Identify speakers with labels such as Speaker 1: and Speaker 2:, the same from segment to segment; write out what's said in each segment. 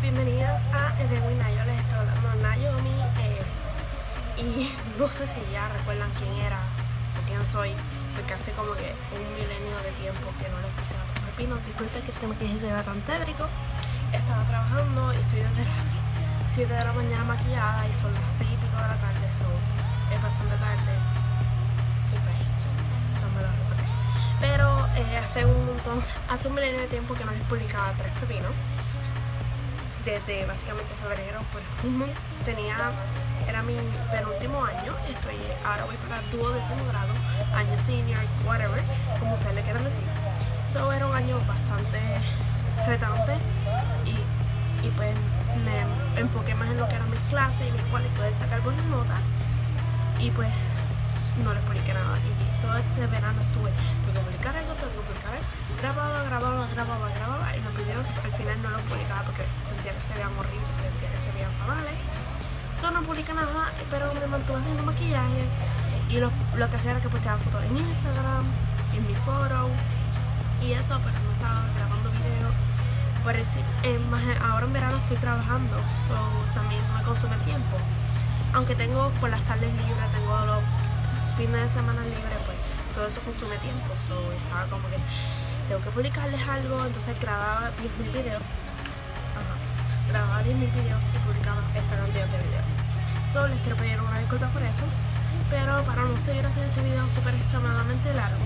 Speaker 1: bienvenidas a Edwin Nayo. Les estoy hablando Nayomi y no sé si ya recuerdan quién era o quién soy, porque hace como que un milenio de tiempo que no les puse a los pepinos. Disculpen que este maquillaje se vea tan tétrico. Estaba trabajando y estoy desde las 7 de la mañana maquillada y son las 6 y pico de la tarde, es bastante tarde y pues no me lo recuerdo. Pero hace un milenio de tiempo que no les publicaba 3 pepinos. Desde básicamente febrero, pues era mi penúltimo año. Ahora voy para el 12º grado, año senior, whatever, como ustedes le quieran decir. Era un año bastante retante y pues me enfoqué más en lo que eran mis clases y mis cuales poder sacar buenas notas, y pues no les publiqué nada. Y todo este verano tengo que publicar algo, grababa, y los videos al final no los publicaba porque sentía que se veían horribles, sentía que se veían fatales. No publiqué nada, pero me mantuve haciendo maquillajes y lo que hacía era que posteaba fotos en Instagram, en mi foro y eso, pero no estaba grabando videos. Por decir, ahora en verano estoy trabajando, también eso me consume tiempo. Aunque tengo por las tardes libres, tengo los fines de semana libres, pues todo eso consume tiempo. Estaba como que tengo que publicarles algo, entonces grababa 10.000 videos. Grababa 10.000 videos y publicaba esta cantidad de videos. Les quiero pedir una disculpa por eso, pero para no seguir haciendo este video súper extremadamente largo,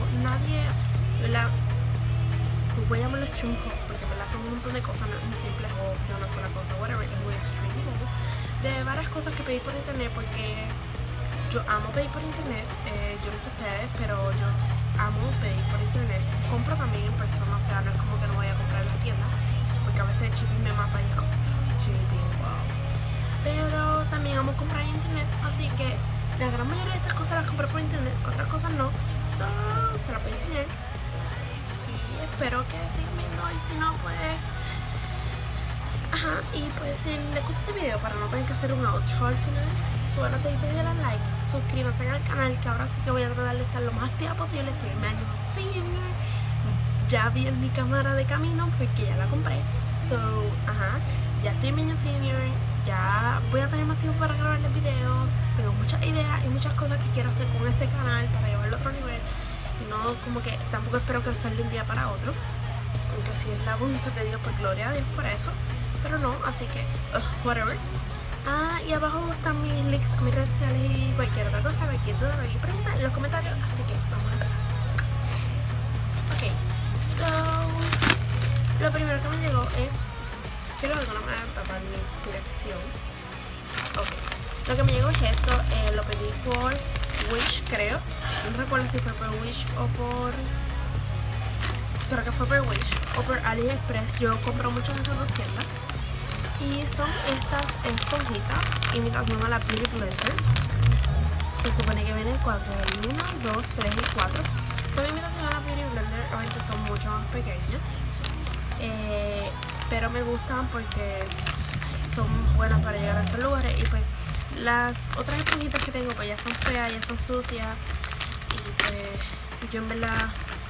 Speaker 1: voy a llamarlo stream haul, porque son un montón de cosas, no es un simple haul de una sola cosa, whatever, es un stream haul de varias cosas que pedí por internet, porque yo amo pedir por internet. Yo no sé ustedes, pero yo amo pedir por internet. Compro también en persona, o sea, no es como que no voy a comprar en la tienda, porque a veces el shipping me mata y es como shipping, wow. Pero también amo comprar en internet, así que la gran mayoría de estas cosas las compré por internet, otras cosas no. Se las voy a enseñar y espero que sigan viendo, y si no, pues y pues si les gusta este video, para no tener que hacer un outro al final, suban a dedito y denle like, suscríbanse al canal, que ahora sí que voy a tratar de estar lo más activa posible. Estoy en mi año senior, ya vi en mi cámara de camino porque ya la compré. Ya estoy en mi año senior, ya voy a tener más tiempo para grabarles videos. Tengo muchas ideas y muchas cosas que quiero hacer con este canal para llevarlo a otro nivel, y no como que tampoco espero crecer de un día para otro, aunque si es la voluntad de Dios, pues gloria a Dios por eso, pero no, así que whatever. Y abajo están mis links a mis redes sociales y cualquier otra cosa, cualquier duda, cualquier pregunta en los comentarios, así que vamos a empezar. Lo primero que me llegó es, quiero de alguna manera tapar mi dirección. Lo que me llegó es esto, lo pedí por Wish, creo. No recuerdo si fue por Wish o creo que fue por Wish o por AliExpress. Yo compro mucho en esas dos tiendas. Y son estas esponjitas, imitación a la Beauty Blender. Se supone que vienen 4, 1, 2, 3 y 4. Son imitación a la Beauty Blender, obviamente son mucho más pequeñas, pero me gustan porque son buenas para llegar a estos lugares. Y pues las otras esponjitas que tengo pues ya están feas, ya están sucias, y pues yo en verdad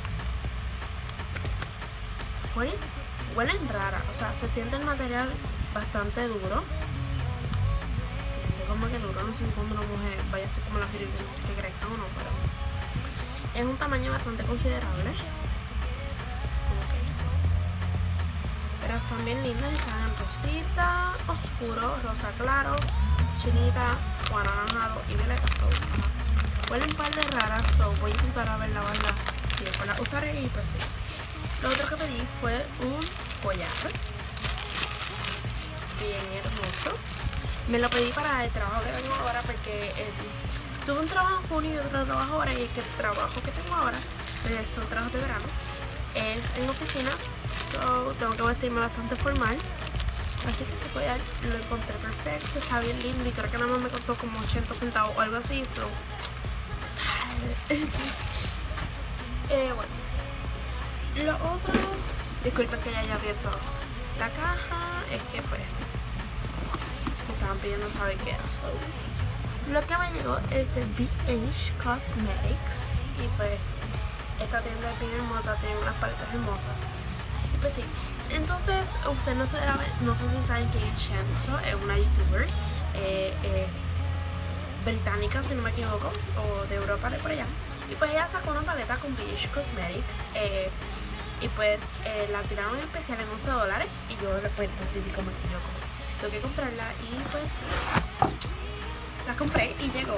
Speaker 1: huelen raras, o sea, se siente el material bastante duro, se siente como que duro. No sé cuando una mujer vaya a ser como las virus que crezcan o no, pero es un tamaño bastante considerable. Pero están bien lindas, están en rosita, oscuro, rosa claro, chinita, o anaranjado y violeta. Huelen un par de raras, voy a intentar a ver la banda si después la usaré. Y pues sí, lo otro que pedí fue un collar bien hermoso. Me lo pedí para el trabajo que tengo ahora, porque tuve un trabajo en junio y otro trabajo ahora, y es que el trabajo que tengo ahora son trabajos de verano, es en oficinas, tengo que vestirme bastante formal, así que este collar lo encontré perfecto, está bien lindo y creo que nada más me costó como 80 centavos o algo así. Bueno, lo otro, disculpen que ya haya abierto la caja, es que pues me estaban pidiendo saber qué era. Lo que me llegó es de BH Cosmetics, y pues esta tienda es bien hermosa, tiene unas paletas hermosas. Y pues sí, Entonces, usted no sé si saben quién es Shenzo, es una youtuber británica, si no me equivoco, o de Europa, de por allá. Y pues ella sacó una paleta con BH Cosmetics y pues la tiraron en especial en $11 y yo después decidí como que yo tengo que comprarla y pues la compré y llegó.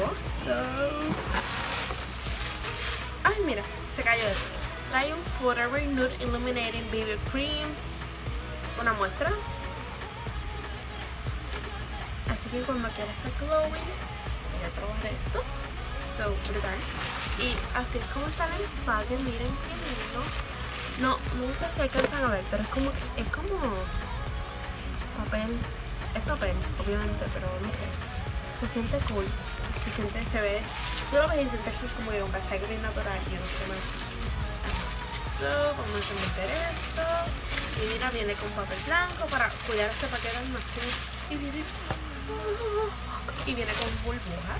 Speaker 1: Ay, mira, se cayó eso. Trae un Forever Nude Illuminating BB Cream, una muestra. Así que cuando quiera estar glowing, voy a probar esto. So, brutal. Y así es como está el empaque, miren qué lindo. No sé si alcanzan a ver, pero es como papel. Es papel, obviamente, pero no sé. Se siente cool. Se ve. Tú lo ves y sientes que es como que está bien natural y no sé más. Vamos a meter esto. Y mira, viene con papel blanco para cuidar este paquete al máximo. Y viene con burbujas.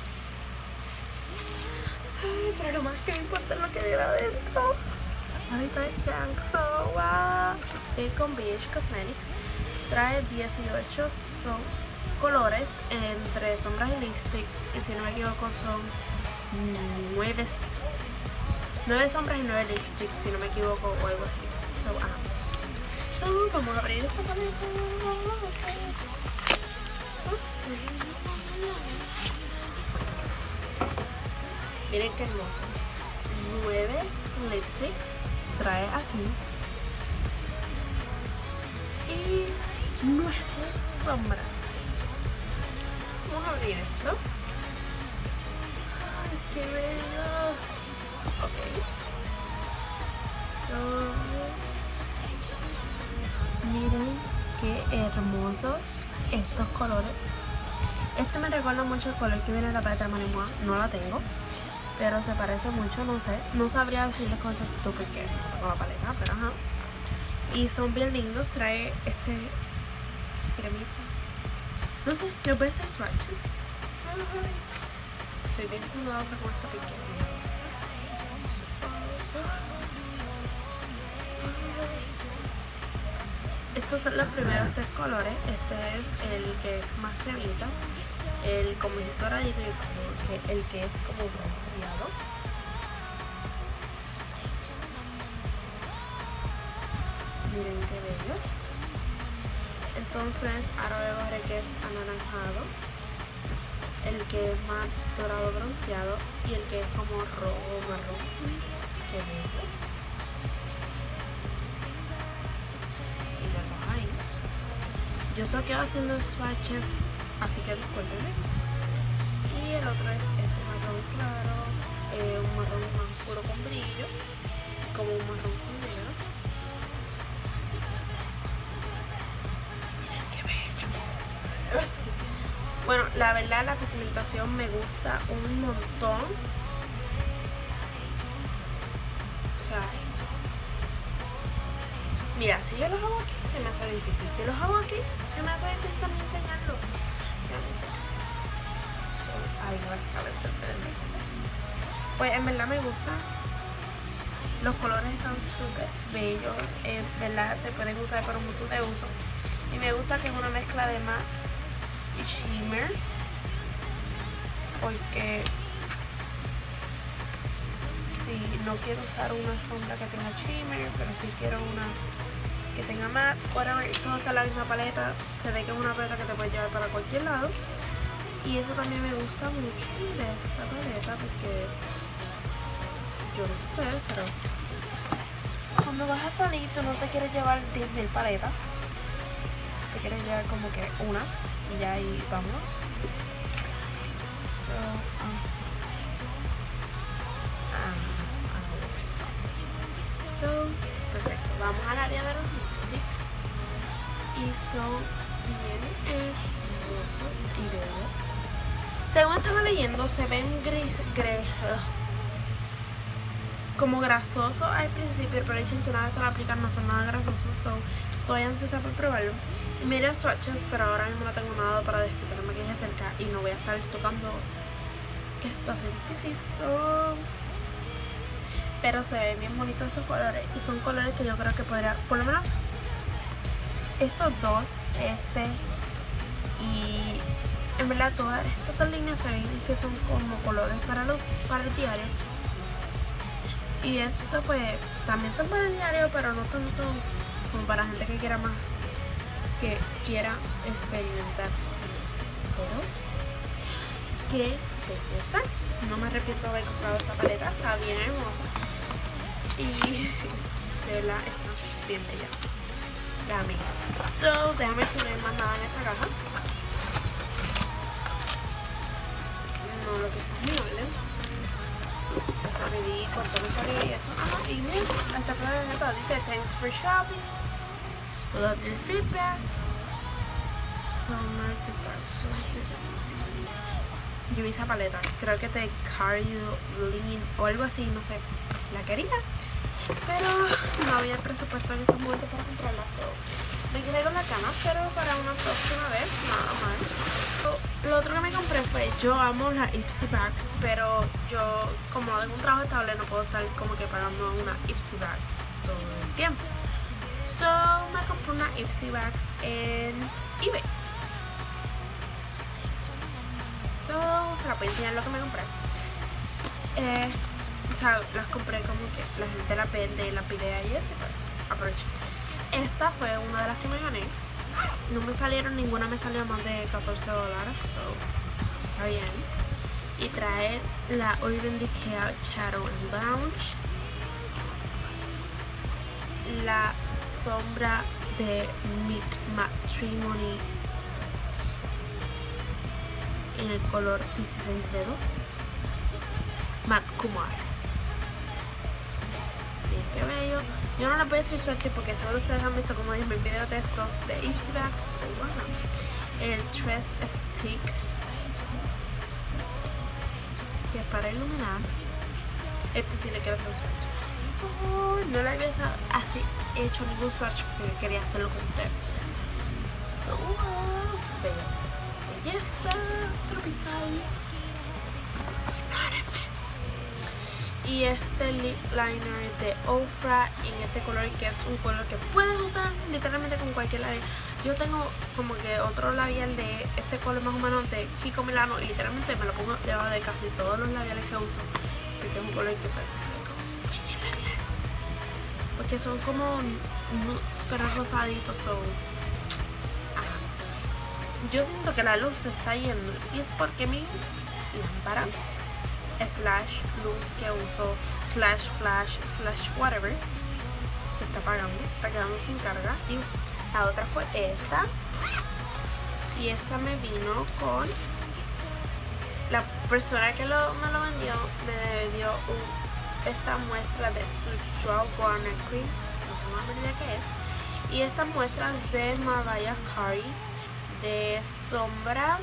Speaker 1: Ay, pero lo más que me importa es lo que viene adentro. Ahí está el Shangso, wow. Con BH Cosmetics. Trae 18 colores entre sombras y lipsticks. Y si no me equivoco son 9 sombras y 9 lipsticks, si no me equivoco, o algo así. Vamos a abrir esta paleta. Miren qué hermoso. 9 lipsticks trae aquí. Y 9 sombras. Vamos a abrir esto. Ay, qué bello. Ok. Miren qué hermosos estos colores. Este me recuerda mucho el color que viene en la paleta de Manimois. No la tengo, pero se parece mucho, no sé. No sabría decirles con exactitud porque no tengo la paleta, pero ajá. Y son bien lindos. Trae este cremita. No sé, yo voy a hacer swatches. Soy bien cuidadosa con esta pequeña. Estos son los primeros 3 colores. Este es el que es más cremita, el como doradito y el que es como bronceado. Miren qué bellos. Entonces ahora voy a coger el que es anaranjado, el que es más dorado bronceado y el que es como rojo marrón. Qué bello. Yo solo quedo haciendo swatches, así que discúlpenme. Y el otro es este marrón claro, un marrón más oscuro con brillo, como un marrón con negro. Miren qué bello. Bueno, la verdad la pigmentación me gusta un montón. O sea, mira, si yo los hago aquí se me hace difícil. Si los hago aquí se me hace difícil también enseñarlo. Ya no sé qué hacer. Ay, no es calentarme. Pues en verdad me gusta. Los colores están súper bellos. En verdad se pueden usar para un montón de usos. Y me gusta que es una mezcla de mattes y shimmers. Porque si no quiero usar una sombra que tenga shimmer, pero si quiero una que tenga matte, whatever, todo está en la misma paleta. Se ve que es una paleta que te puedes llevar para cualquier lado. Y eso también me gusta mucho de esta paleta, porque yo no sé, pero cuando vas a salir tú no te quieres llevar 10.000 paletas, te quieres llevar como que una y ya ahí vamos. Perfecto, vamos al área de los lipsticks y son bien hermosos y bellos. Según estaba leyendo, se ven como grasosos al principio, pero dicen que una vez te lo aplican no son nada grasosos, todavía no se está por probarlo. Y mira swatches, pero ahora mismo no tengo nada para desquitar el maquillaje cerca y no voy a estar tocando estos sí son. Pero se ven bien bonitos estos colores y son colores que yo creo que podría, por lo menos estos dos, y en verdad todas estas dos líneas se ven que son como colores para el diario. Y esto pues también son para el diario, pero no tanto como para gente que quiera más, que quiera experimentar. Pero qué belleza, no me arrepiento de haber comprado esta paleta, está bien hermosa y de verdad está bien bella, la amé. So, déjame ver si no hay más nada en esta caja. No, lo que está es muy bien. Me di cuánto me salió y eso. Ah, y mira, hasta atrás de todo dice thanks for shopping, love your feedback, summer 2016. Yo vi esa paleta, creo que de Caroline o algo así, no sé, la quería, pero no había presupuesto en estos momentos para comprarla. So, me quedé con la cama, pero para una próxima vez, nada más. Lo otro que me compré fue, yo amo las Ipsy Bags, pero yo, como no tengo un trabajo estable, no puedo estar como que pagando una Ipsy Bag todo el tiempo. So, me compré una Ipsy Bags en eBay. So, se la voy a enseñar lo que me compré. O sea, las compré como que la gente la vende, la pide y eso, pero aproveché. Esta fue una de las que me gané. No me salieron, ninguna me salió más de $14, so está bien. Y trae la Urban Decay Shadow and Lounge, la sombra de Meet Matrimony en el color 16 dedos, Matte Kumar. Bien, qué bello. Yo no les voy a decir swatches porque seguro ustedes han visto como 10.000 videos de estos de Ipsy Bags. El Tress Stick, que es para iluminar. Este sí le quiero hacer un swatch. No le había así hecho ningún swatch porque quería hacerlo con ustedes. So, belleza tropical. Y este lip liner de Ofra en este color, que es un color que puedes usar literalmente con cualquier labial. Yo tengo como que otro labial de este color más o menos de Kiko Milano y literalmente me lo pongo debajo de casi todos los labiales que uso, porque es un color que puede usar con cualquier labial, porque son como nudes pero rosaditos. So, yo siento que la luz se está yendo y es porque mi lámpara slash luz que uso slash flash slash whatever se está apagando, se está quedando sin carga. Y la otra fue esta, y esta me vino con la persona que me lo vendió, me dio esta muestra de su Joao Garner Cream, no sé más idea qué es, y estas muestras de Mariah Carey de sombras,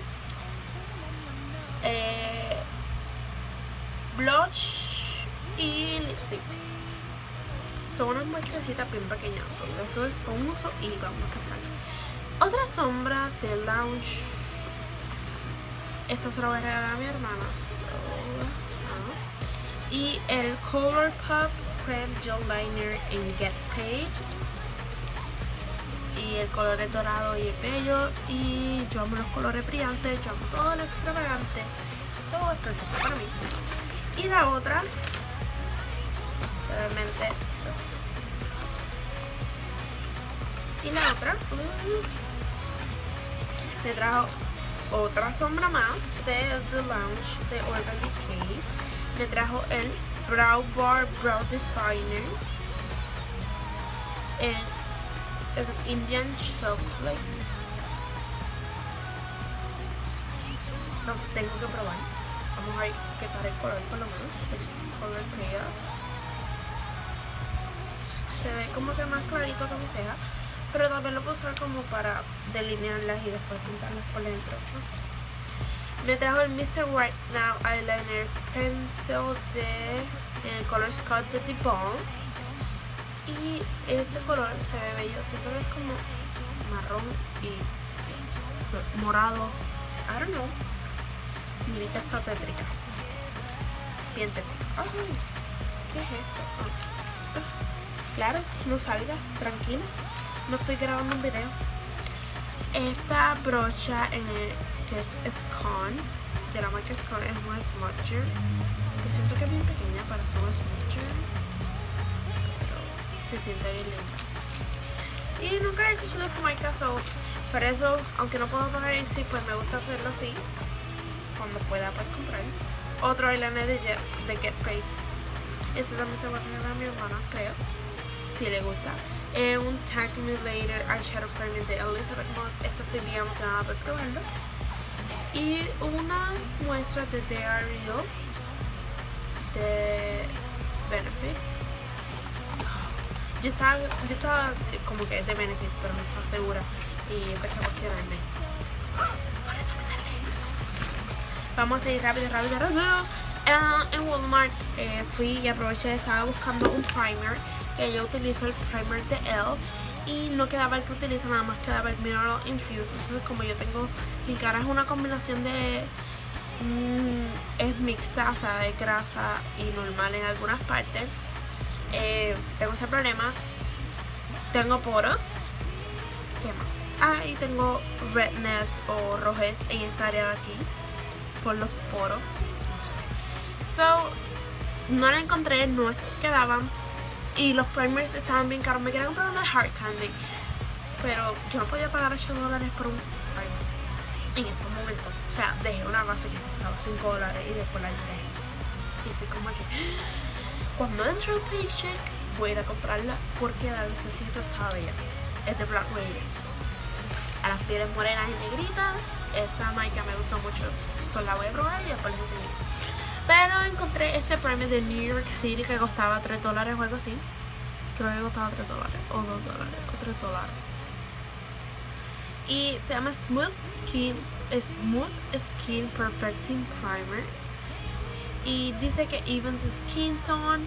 Speaker 1: blush y lipstick. Son unas muestrecitas bien pequeñas, de eso es con uso y vamos a estar. Otra sombra de Lounge, esta se la voy a regalar a mi hermana. Y el Colourpop Creme Gel Liner en Get Paid, y el color es dorado y es bello, y yo amo los colores brillantes, yo amo todo lo extravagante, eso es perfecto para mí. Y la otra, realmente, me trajo otra sombra más de The Lounge de Urban Decay. Me trajo el Brow Bar Brow Definer es Indian Chocolate. Lo tengo que probar. Vamos a ver qué tal el color, por lo menos el color payoff. Se ve como que más clarito que mi ceja, pero también lo puedo usar como para delinearlas y después pintarlas por dentro, no sé. Me trajo el Mr. Right Now Eyeliner Pencil en el color Scott de The Balm, y este color se ve bello, siento que es como marrón y morado, I don't know. Mi vista está tétrica, bien tétrica. Ay, ¿qué es esto? Claro, no salgas, tranquila. no estoy grabando un video. Esta brocha que es Skone, de la marca Skone, es un smudger. Siento que es bien pequeña para ser un smudger, pero se siente bien linda. Y nunca he escuchado esta marca, por eso, aunque no puedo poner en sí, pues me gusta hacerlo así. Cuando pueda, pues comprar otro eyeliner de Get Paid. Ese también se va a regalar a mi hermana, creo, si le gusta. Un Thank Me Later Eyeshadow Primer de Elizabeth Moss. Esto estoy bien emocionada por probarlo. Y una muestra de They Are Real de Benefit. Yo estaba como que de Benefit, pero no estaba segura y empecé a cuestionarme. Por eso me tardé. Vamos a seguir rápido. En Walmart fui y aproveché, estaba buscando un primer, que yo utilizo el primer de ELF y no quedaba el que utilizo, nada más quedaba el Mineral Infused. Entonces, como yo tengo, mi cara es una combinación de es mixta, o sea, de grasa y normal en algunas partes. Tengo ese problema. Tengo poros. ¿Qué más? Y tengo redness o rojez en esta área de aquí por los poros. No la encontré, no quedaban. Y los primers estaban bien caros. Me quería comprar uno de Hard Candy, pero yo no podía pagar $8 por un primer en estos momentos. O sea, dejé una base que costaba $5 y después la llevé. Y estoy como que cuando entro el paycheck voy a ir a comprarla porque la necesito, estaba bella. Es de Black Radiance. A las pieles morenas y negritas, esa marca me gustó mucho. Solo la voy a probar y después les enseño eso. Pero encontré este primer de New York City que costaba $3 o algo así. Creo que costaba $3 o $2 o $3. Y se llama Smooth Skin Perfecting Primer. Y dice que evens skin tone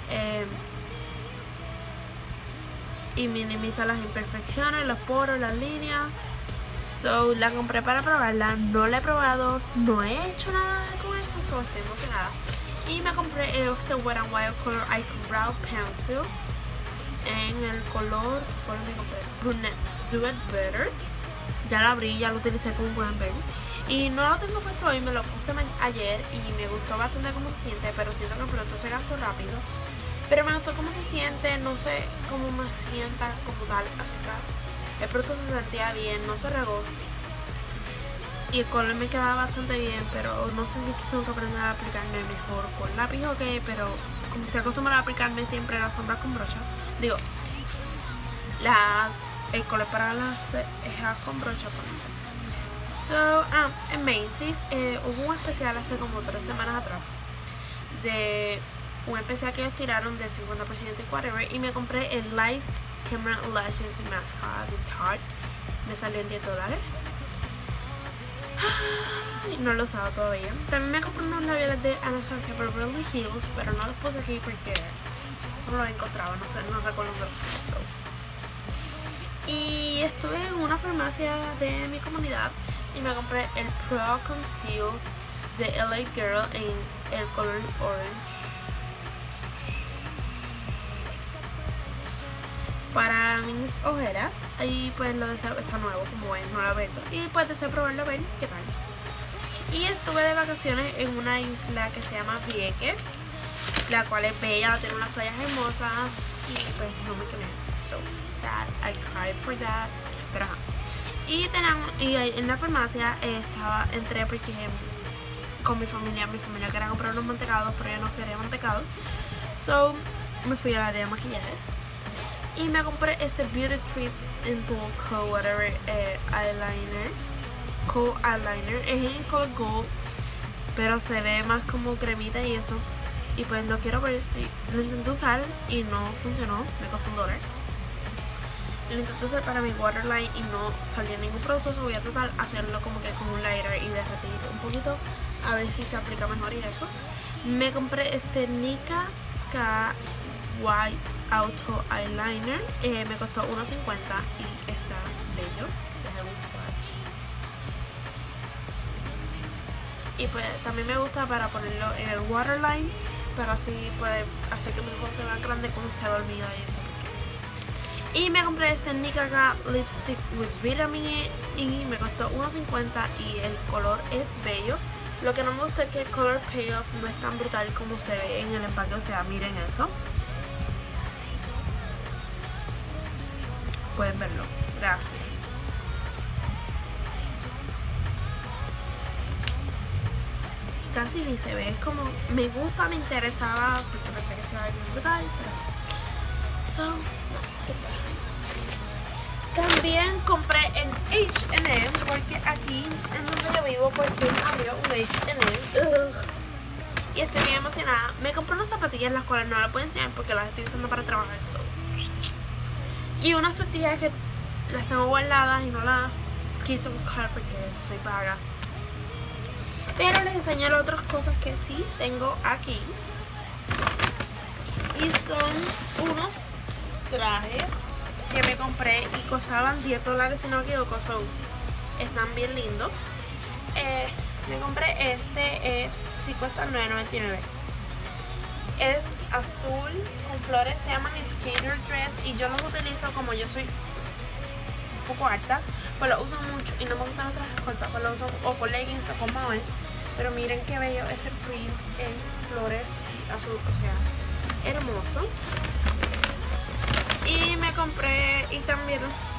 Speaker 1: y minimiza las imperfecciones, los poros, las líneas. La compré para probarla. No la he probado, no he hecho nada con esto, estoy emocionada. Y me compré este Wet n Wild Color Icon Brow Pencil en el color, ¿cuál me compré? Brunette Do It Better. Ya la abrí, ya lo utilicé, como pueden ver. Y no lo tengo puesto hoy, me lo puse ayer y me gustó bastante cómo se siente, pero siento que pronto se gastó rápido. Pero me gustó cómo se siente, no sé cómo me sienta como tal, así que el producto se sentía bien, no se regó. Y el color me quedaba bastante bien, pero no sé si tengo que aprender a aplicarme mejor con lápiz o qué, pero como estoy acostumbrada a aplicarme siempre las sombras con brocha, digo, el color para las cejas con brocha, por no sé. En Macy's hubo un especial hace como 3 semanas atrás de un especial que ellos tiraron de 50% y whatever, y me compré el Light Camera Lashes Mascara de Tarte. Me salió en $10. No lo he usado todavía. También me compré unos labiales de Anastasia Beverly Hills, pero no los puse aquí porque no los encontraba, no sé, no recuerdo dónde los puse. Y estuve en una farmacia de mi comunidad y me compré el Pro Conceal de LA Girl en el color orange para mis ojeras. Ahí pues lo deseo, está nuevo, como ven, no lo he abierto. Y pues deseo probarlo, a ver qué tal. Y estuve de vacaciones en una isla que se llama Vieques, la cual es bella, tiene unas playas hermosas y pues no me quemé. So sad, I cried for that. Pero ajá. Y en la farmacia entré porque con mi familia quería comprar unos mantecados, pero yo no quería mantecados. So me fui al área de maquillajes y me compré este Beauty Treats in Dual Coat whatever eyeliner. Coat eyeliner. Es en color gold, pero se ve más como cremita y eso. Y pues lo quiero ver si lo intenté usar y no funcionó, me costó $1. Lo intenté usar para mi waterline y no salió ningún producto. So voy a tratar de hacerlo como que con un lighter y derretir un poquito a ver si se aplica mejor y eso. Me compré este Nika K White Auto Eyeliner, me costó $1.50 y está bello. Déjame un swatch. Y pues también me gusta para ponerlo en el waterline, para así puede hacer que mi ojos se vean grande cuando esté dormida y eso. Y me compré este Nicka Lipstick with Vitamin E y me costó $1.50 y el color es bello. Lo que no me gusta es que el color payoff no es tan brutal como se ve en el empaque, o sea, miren eso. Pueden verlo, gracias. Casi ni se ve, es como, me gusta, me interesaba, porque pensé que se iba a ver bien brutal, pero... También compré en H&M, porque aquí en donde yo vivo, por fin abrió un H&M. Y estoy bien emocionada. Me compré unas zapatillas las cuales no las puedo enseñar porque las estoy usando para trabajar solo. Y unas sortijas que las tengo guardadas y no las quise buscar porque soy vaga. Pero les enseñaré otras cosas que sí tengo aquí. Y son unos trajes que me compré y costaban $10 si no me equivoco. Están bien lindos. Me compré sí cuesta $9.99. Es azul con flores, se llaman Skater Dress y yo los utilizo como yo soy un poco alta, pues los uso mucho y no me gustan los trajes cortos, pues los uso o con leggings o con mauve. Pero miren qué bello ese print en flores y azul, o sea, hermoso. Y me compré y también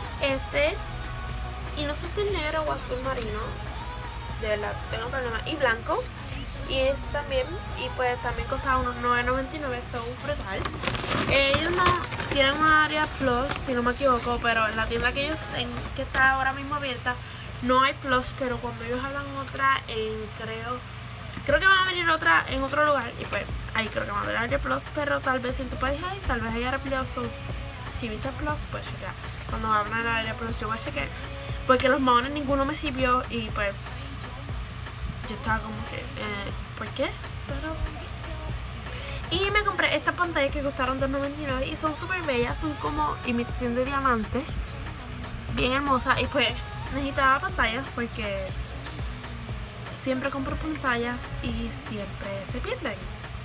Speaker 1: y no sé si es negro o azul marino, de verdad tengo problemas, y blanco. Y también, y pues también costaba unos $9.99, son brutal. Ellos no tienen una área plus, si no me equivoco, pero en la tienda que ellos tienen, que está ahora mismo abierta, no hay plus, pero cuando ellos hablan otra creo que van a venir otra en otro lugar, y pues ahí creo que van a venir área plus, pero tal vez en tu país hay, tal vez haya área plus, si viste plus, pues chequea. Cuando abran el área plus yo voy a chequear, porque los maones ninguno me sirvió y pues yo estaba como que, ¿por qué? Pero... Y me compré estas pantallas que costaron $2.99 y son súper bellas, son como imitación de diamante, bien hermosa. Y pues necesitaba pantallas porque siempre compro pantallas y siempre se pierden.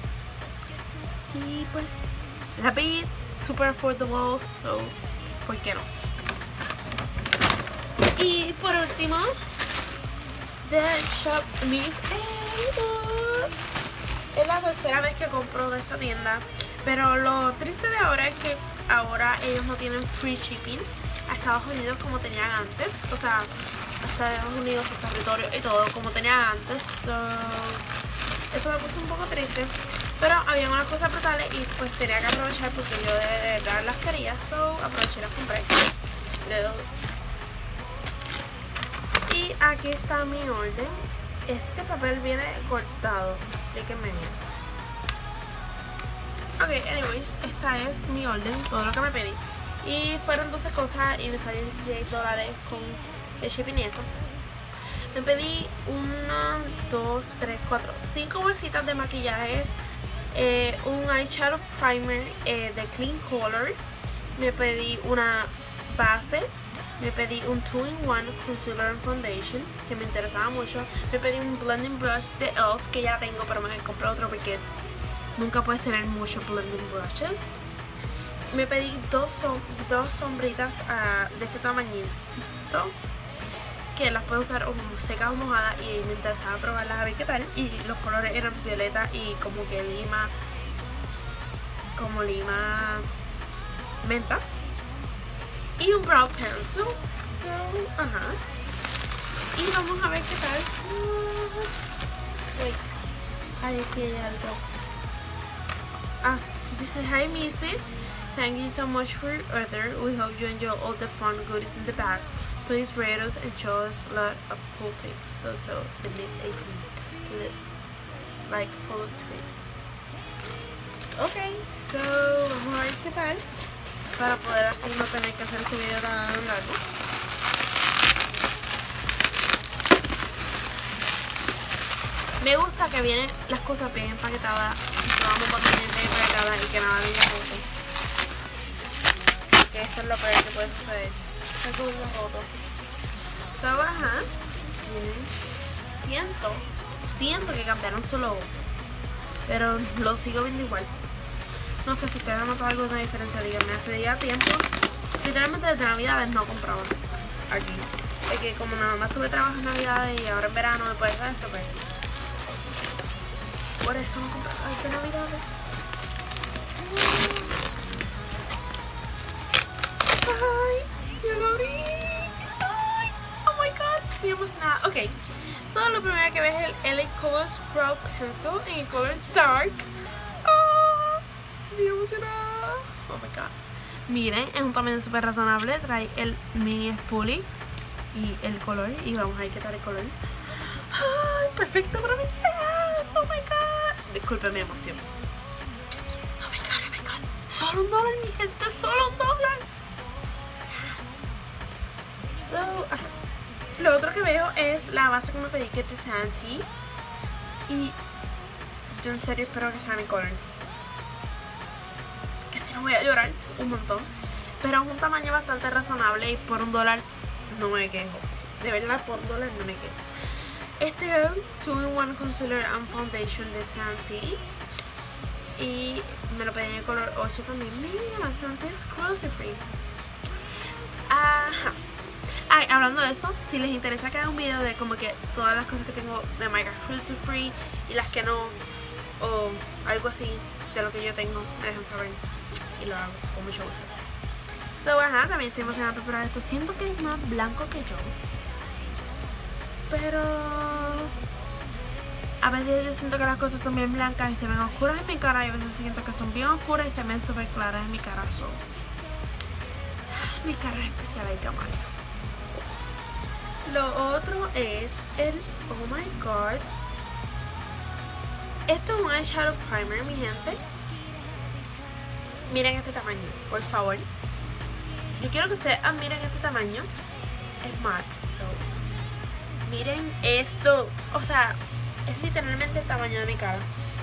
Speaker 1: Y pues la vi super affordable, so ¿por qué no? Y por último, de Shop Miss Ava. Es la tercera vez que compro de esta tienda, pero lo triste de ahora es que ahora ellos no tienen free shipping a Estados Unidos como tenían antes, o sea, hasta Estados Unidos, su territorio y todo como tenían antes. Eso me puso un poco triste, pero había unas cosas brutales y pues tenía que aprovechar porque yo de verdad las quería, aproveché y las compré. Y aquí está mi orden. Este papel viene cortado, explíquenme eso. Ok, anyways, esta es mi orden, todo lo que me pedí. Y fueron 12 cosas y me salió $16 con el shipping y eso. Me pedí 1, 2, 3, 4, 5 bolsitas de maquillaje, un eyeshadow primer de Clean Color. Me pedí una base. Me pedí un 2-in-1 Concealer and Foundation, que me interesaba mucho. Me pedí un blending brush de e.l.f. que ya tengo, pero me compré otro porque nunca puedes tener muchos blending brushes. Me pedí dos sombritas de este tamañito, que las puedo usar o secas o mojadas, y me interesaba probarlas a ver qué tal. Y los colores eran violeta y como que lima menta. Y un brow pencil. Ajá. Y vamos a ver qué tal. Wait. Ay, aquí hay algo. Dice, hi Missy. Thank you so much for your order. We hope you enjoy all the fun goodies in the bag. Please rate us and show us a lot of cool pics. So the Miss 18 list. Like follow tweet. Ok, vamos a ver qué tal, para poder así no tener que hacer este video tan largo. Me gusta que vienen las cosas bien empaquetadas, que vamos a tener bien empaquetadas y que nada venga roto, porque eso es lo peor que puede suceder, que es un roto. Ajá, siento que cambiaron su logo, pero lo sigo viendo igual. No sé si ustedes han notado alguna diferencia, díganme. Hace ya tiempo literalmente desde Navidades no compraba aquí. Es que como nada más tuve trabajo en Navidades y ahora en verano me puede hacer eso, pues por eso no compraba desde Navidades. Ay, ya lo abrí. Ay, oh my god, estoy emocionada. Ok, so lo primero que ves es el LA Colors Pro Pencil en el color Dark. Estoy emocionada. Oh my god. Miren, es un tamaño súper razonable. Trae el mini spoolie y el color. Y vamos a ver qué tal el color. Ay, perfecto para mis cejas. Oh my god. Disculpen mi emoción. Oh my god, oh my god. Solo $1, mi gente, solo $1. Yes. So, lo otro que veo es la base que me pedí, que es de Santi. Y yo en serio espero que sea mi color. Voy a llorar un montón, pero es un tamaño bastante razonable y por $1 no me quejo. De verdad, por $1 no me quejo. Este es el 2-in-1 Concealer and Foundation de Santi y me lo pedí en el color 8 también. Mira, Santi es cruelty free. Ajá. Ay, hablando de eso, si les interesa que haga un video de como que todas las cosas que tengo de marca cruelty free y las que no, o algo así de lo que yo tengo, me dejan saber y lo hago con mucho gusto. So, ajá, también estoy emocionada por probar esto. Siento que es más blanco que yo, pero a veces yo siento que las cosas son bien blancas y se ven oscuras en mi cara, y a veces siento que son bien oscuras y se ven súper claras en mi cara. So, mi cara es especial, hay que amarla. Lo otro es el oh my god, esto es un eyeshadow primer, mi gente. Miren este tamaño, por favor. Yo quiero que ustedes admiren este tamaño. Es matte, so miren esto. O sea, es literalmente el tamaño de mi cara.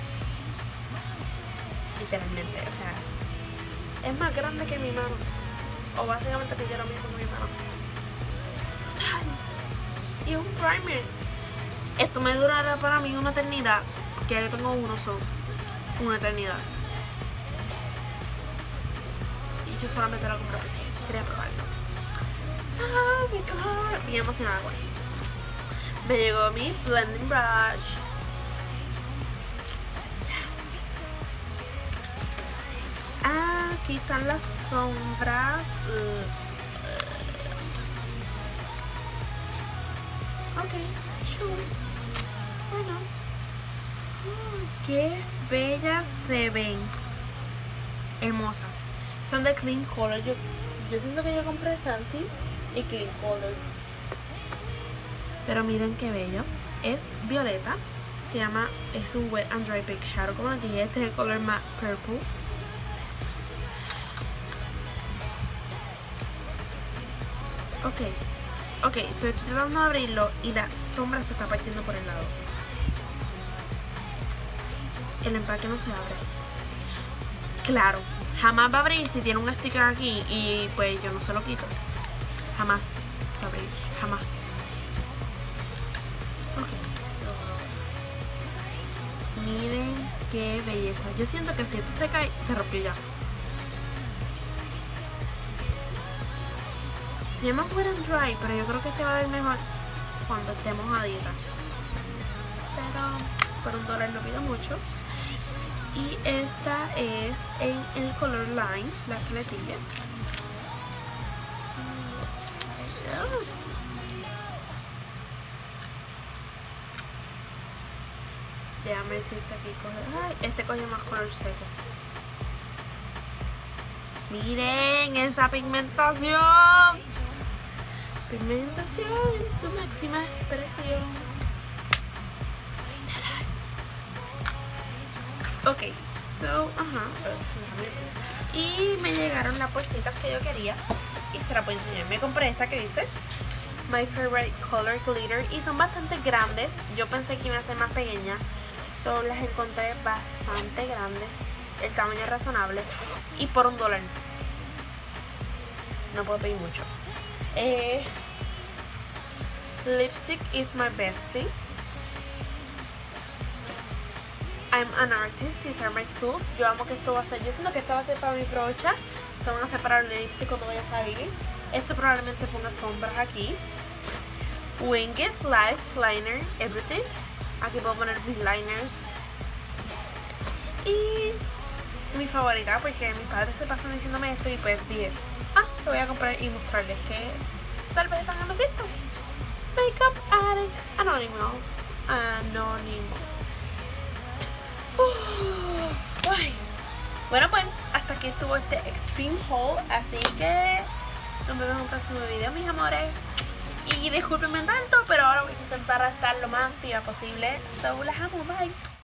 Speaker 1: Literalmente, o sea, es más grande que mi mano. O básicamente pide lo mismo que mi mano. Brutal. Y es un primer. Esto me durará para mí una eternidad, porque yo tengo uno solo. Una eternidad. Yo solamente lo compré porque quería probarlo. Oh my god, bien emocionada con eso. Me llegó mi blending brush. Yes. Aquí están las sombras. Ok, sure. Why not? Qué bellas se ven. Hermosas. Son de Clean Color. Yo siento que yo compré Santi y Clean Color. Pero miren qué bello. Es violeta. Se llama, es un Wet and Dry Big Shadow. Como les dije, este es el color más purple. Ok, so estoy tratando de abrirlo y la sombra se está partiendo por el lado. El empaque no se abre. Claro, jamás va a abrir si tiene un sticker aquí y pues yo no se lo quito. Jamás va a abrir, jamás. Ok, so miren qué belleza. Yo siento que si esto se cae, se rompió ya. Se llama Wet and Dry, pero yo creo que se va a ver mejor cuando estemos a dieta. Pero por $1 lo pido mucho. Y esta es en el color Lime, la que le sigue. Déjame ver si este aquí coge. Ay, este coge más color seco. Miren esa pigmentación. Pigmentación en su máxima expresión. Ok, so, y me llegaron las bolsitas que yo quería y se las voy a enseñar. Me compré esta que dice My Favorite Color Glitter y son bastante grandes. Yo pensé que iban a ser más pequeñas, so las encontré bastante grandes, el tamaño es razonable y por $1. No puedo pedir mucho. Lipstick is my bestie. I'm an artist, these are my tools. Yo amo que esto va a ser, yo siento que esto va a ser para mi brocha. Esto van a ser para el elipse cuando vaya a salir. Esto probablemente ponga sombras aquí. Winged, light, liner, everything. Aquí puedo poner mis liners. Y mi favorita, porque mis padres se pasan diciéndome esto y pues dije, lo voy a comprar y mostrarles que tal vez están en los esto. Makeup Addicts Anonymous. Bueno, pues hasta aquí estuvo este extreme haul, así que nos vemos en un próximo video, mis amores. Y discúlpenme tanto, pero ahora voy a intentar estar lo más activa posible. So, las amo, bye.